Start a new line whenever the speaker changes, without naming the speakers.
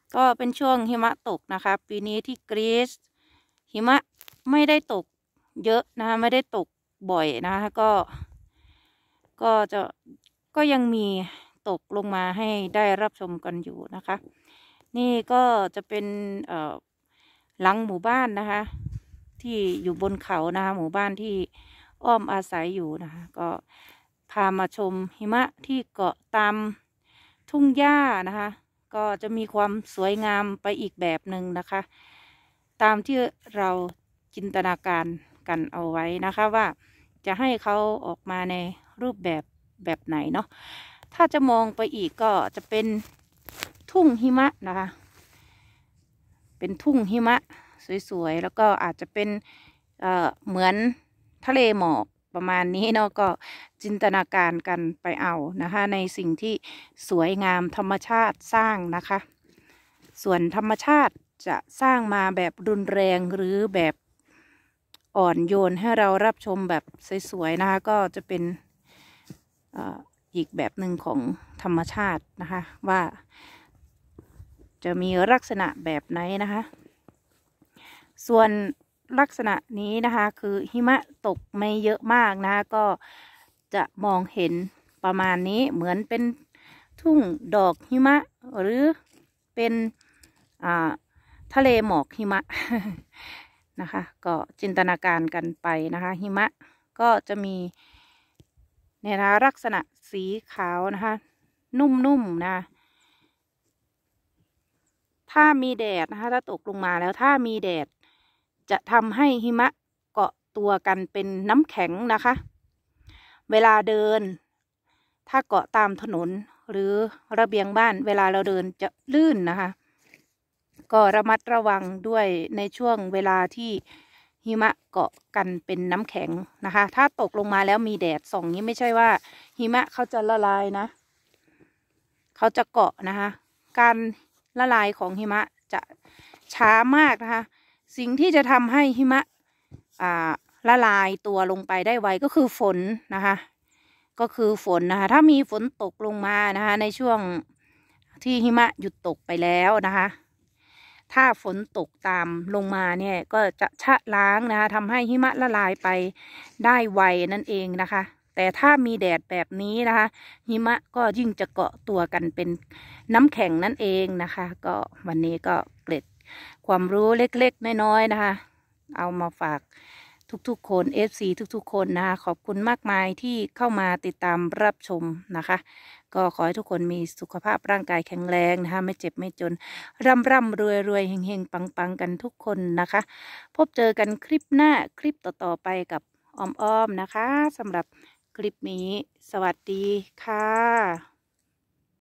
ก็เป็นช่วงหิมะตกนะคะปีนี้ที่กรีซหิมะไม่ได้ตกเยอะนะคะไม่ได้ตกบ่อยนะคะก็จะก็ยังมีตกลงมาให้ได้รับชมกันอยู่นะคะนี่ก็จะเป็นหลังหมู่บ้านนะคะที่อยู่บนเขานะคะหมู่บ้านที่อ้อมอาศัยอยู่นะคะก็พามาชมหิมะที่เกาะตามทุ่งหญ้านะคะก็จะมีความสวยงามไปอีกแบบหนึ่งนะคะตามที่เราจินตนาการกันเอาไว้นะคะว่าจะให้เขาออกมาในรูปแบบไหนเนาะถ้าจะมองไปอีกก็จะเป็นทุ่งหิมะนะคะเป็นทุ่งหิมะสวยๆแล้วก็อาจจะเป็นเหมือนทะเลหมอกประมาณนี้เนาะก็จินตนาการกันไปเอานะคะในสิ่งที่สวยงามธรรมชาติสร้างนะคะส่วนธรรมชาติจะสร้างมาแบบรุนแรงหรือแบบอ่อนโยนให้เรารับชมแบบสวยๆนะคะก็จะเป็นอีกแบบหนึ่งของธรรมชาตินะคะว่าจะมีลักษณะแบบไหนนะคะส่วนลักษณะนี้นะคะคือหิมะตกไม่เยอะมากนะก็จะมองเห็นประมาณนี้เหมือนเป็นทุ่งดอกหิมะหรือเป็นทะเลหมอกหิมะ นะคะก็จินตนาการกันไปนะคะหิมะก็จะมีเนี่ยนะลักษณะสีขาวนะคะนุ่มๆนะถ้ามีแดดนะคะถ้าตกลงมาแล้วถ้ามีแดดจะทำให้หิมะเกาะตัวกันเป็นน้ำแข็งนะคะเวลาเดินถ้าเกาะตามถนนหรือระเบียงบ้านเวลาเราเดินจะลื่นนะคะก็ระมัดระวังด้วยในช่วงเวลาที่หิมะเกาะกันเป็นน้ำแข็งนะคะถ้าตกลงมาแล้วมีแดดส่องนี้ไม่ใช่ว่าหิมะเขาจะละลายนะเขาจะเกาะนะคะการละลายของหิมะจะช้ามากนะคะสิ่งที่จะทำให้หิมะละลายตัวลงไปได้ไวก็คือฝนนะคะก็คือฝนนะคะถ้ามีฝนตกลงมานะคะในช่วงที่หิมะหยุดตกไปแล้วนะคะถ้าฝนตกตามลงมาเนี่ยก็จะชะล้างนะคะทำให้หิมะละลายไปได้ไวนั่นเองนะคะแต่ถ้ามีแดดแบบนี้นะคะหิมะก็ยิ่งจะเกาะตัวกันเป็นน้ำแข็งนั่นเองนะคะก็วันนี้ก็เกร็ดความรู้เล็กๆน้อยๆนะคะเอามาฝากทุกๆคน FC ทุกๆคนนะคะขอบคุณมากมายที่เข้ามาติดตามรับชมนะคะก็ขอให้ทุกคนมีสุขภาพร่างกายแข็งแรงนะคะไม่เจ็บไม่จนร่ำรวยเฮงปังกันทุกคนนะคะพบเจอกันคลิปหน้าคลิปต่อไปกับอ้อมนะคะสำหรับคลิปนี้สวัสดีค่ะ